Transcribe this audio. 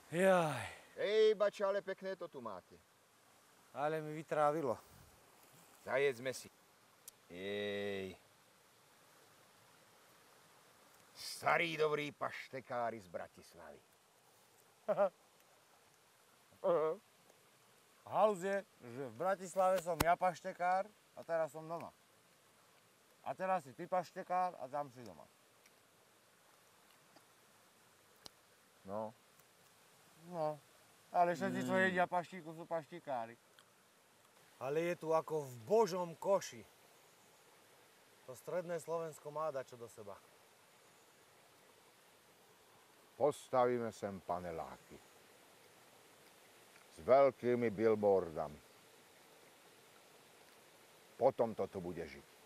Jaj, Ej, bača, ale pekné to tu máte. ale mi vytrávilo. Zajedzme si. Jej. Starí dobrí paštekári z Bratislavy. Halus je, že v Bratislave som ja paštekár a teraz som doma. A teraz si ty paštekár a tam si doma. No. No, ale všetci, čo jedia paštíku, sú paštikári. Ale je tu ako v Božom koši. To stredné Slovensko má dačo do seba. Postavíme sem paneláky. S veľkými billboardami. Potom to tu bude žiť.